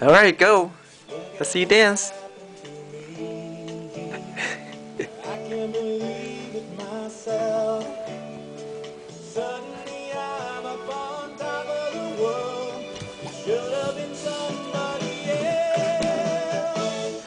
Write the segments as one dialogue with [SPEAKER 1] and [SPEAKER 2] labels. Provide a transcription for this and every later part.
[SPEAKER 1] Alright, go. Let's see you dance.
[SPEAKER 2] I can't believe it myself. Suddenly I'm up on top of the world. It should have been somebody else.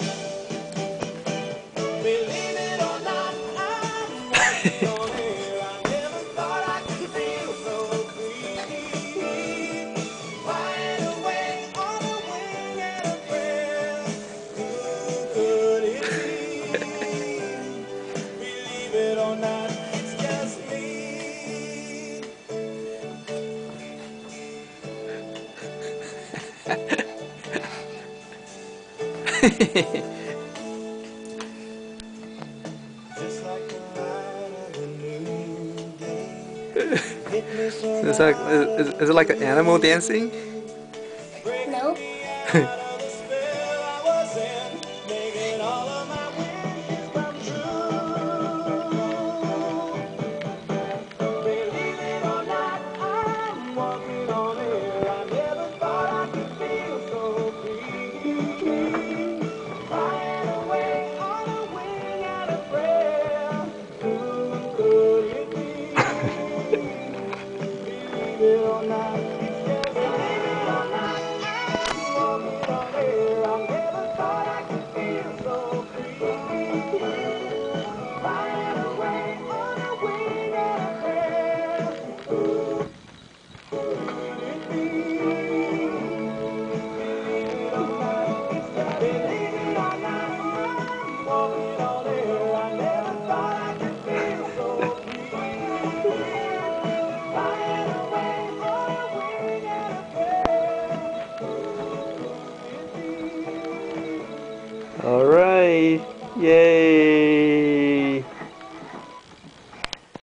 [SPEAKER 2] Believe it or not, I'm walking on air. I never thought I could feel so free. Flying away on a wing and a prayer. Who could it be? Believe it or not, it's just me. Just like the light of a new day. Hit me so
[SPEAKER 1] Is, that,
[SPEAKER 2] out of
[SPEAKER 1] is it like an animal dancing?
[SPEAKER 2] blue. Breaking
[SPEAKER 3] Nope.
[SPEAKER 2] me out of the spell I was in. Making all of my wishes come true. Believe it or not, I'm walking on air. I never thought I could feel so free. Flying away on a wing and a prayer. Who could it be? Believe it or not, it's just believe it or not, I'm walking on air. I never thought I could feel so free. Flying away on a wing and a prayer. Could it be? Believe it or not, it's just believe it or not, I'm walking on air. I never thought I could feel so free. Flying away on a wing and a prayer. Could it be?
[SPEAKER 1] Alright. Yay.